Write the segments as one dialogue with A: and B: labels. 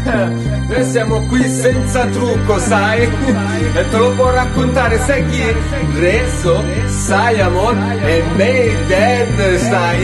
A: Noi siamo qui senza trucco, sai? E te lo può raccontare, sai chi? Rezo, Sayamon e Maiden, sai?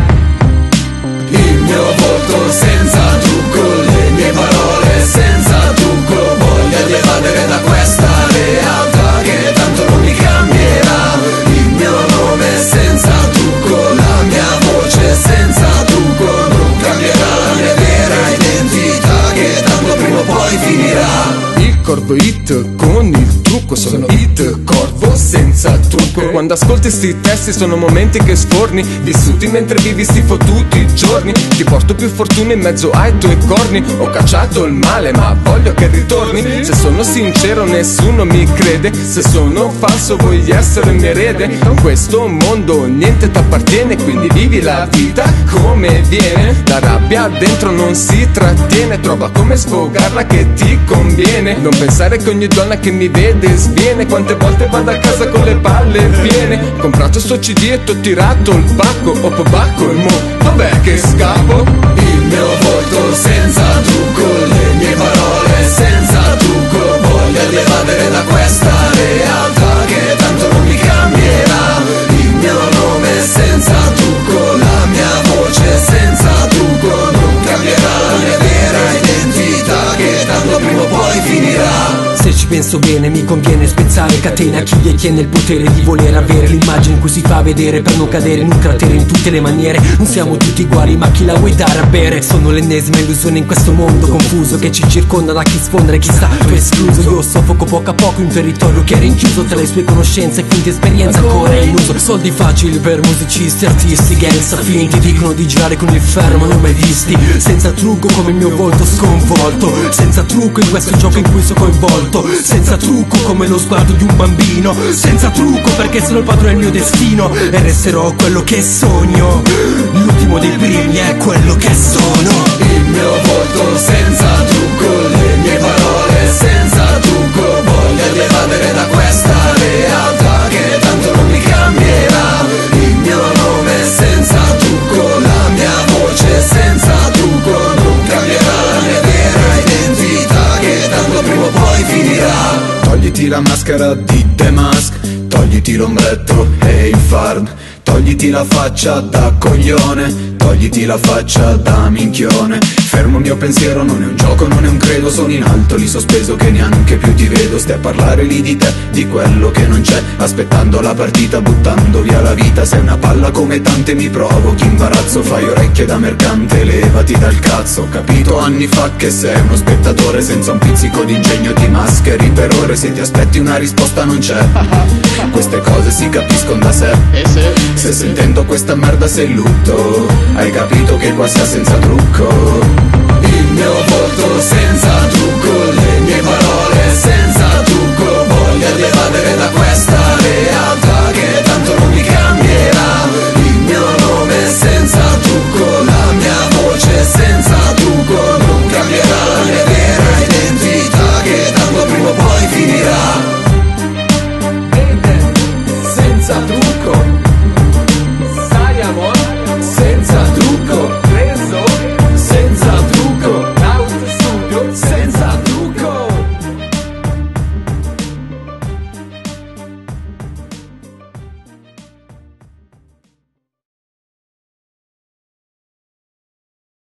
B: Il mio volto senza trucco, le mie parole senza trucco, voglia di evadere da questa realtà che tanto non mi cambierà. Il mio nome senza trucco, la mia voce senza trucco, non cambierà la mia vera identità che tanto prima o poi finirà.
A: Il corvo hit con il trucco, sono hit, corvo senza trucco. Quando ascolti sti testi sono momenti che sforni, vissuti mentre vivi sti fottuti giorni. Ti porto più fortuna in mezzo ai tuoi corni. Ho cacciato il male ma voglio che ritorni. Se sono sincero nessuno mi crede, se sono falso vuoi essere mio erede. In questo mondo niente t'appartiene, quindi vivi la vita come viene. La rabbia dentro non si trattiene, trova come sfogarla che ti conviene. Non pensare che ogni donna che mi vede sviene, quante volte vado a casa con le palle piene. Comprato sto CD e t'ho tirato il pacco, ho pobacco e mo dov'è che scappo?
B: Il mio volto senza trucco, le mie parole senza trucco, voglia di evadere da questa realtà che tanto non mi cambierà. Il mio nome senza trucco, la mia voce senza trucco, non cambierà la mia vera identità che tanto prima o poi finirà.
C: Se ci penso bene mi conviene spezzare catene a chi detiene il potere di voler avere l'immagine in cui si fa vedere per non cadere in un cratere in tutte le maniere. Non siamo tutti uguali ma chi la vuoi dare a bere? Sono l'ennesima illusione in questo mondo confuso che ci circonda da chi sfondra e chi sta escluso. Io soffoco poco a poco in territorio che è rinchiuso tra le sue conoscenze e quindi esperienza ancora illuso. Soldi facili per musicisti, artisti, gangster finti, dicono di girare con il ferro ma non mai visti. Senza trucco come il mio volto sconvolto, senza trucco in questo gioco in cui sono coinvolto, senza trucco come lo sguardo di un bambino, senza trucco perché sono il padrone del mio destino e resterò quello che sogno. L'ultimo dei primi è quello che sono.
B: Il mio volto senza trucco, le mie parole senza trucco, voglia di evadere da questa realtà che tanto non mi cambierà. Il mio nome senza trucco, la mia voce senza trucco, non cambierà la mia vera identità che tanto prima o poi finirà.
D: Togliti la maschera di The Mask, togliti l'ombretto e il farm, togliti la faccia da coglione, togliti la faccia da minchione. Fermo il mio pensiero, non è un gioco, non è un credo, sono in alto, lì sospeso che neanche più ti vedo. Stai a parlare lì di te, di quello che non c'è, aspettando la partita, buttando via la vita. Sei una palla come tante, mi provochi imbarazzo, fai orecchie da mercante, levati dal cazzo. Ho capito anni fa che sei uno spettatore senza un pizzico di ingegno, ti mascheri per ore, se ti aspetti una risposta non c'è. Queste cose si capiscono da sé, se sentendo questa merda sei in lutto, hai capito che qua sia senza trucco.
B: Il mio volto senza trucco, le mie parole senza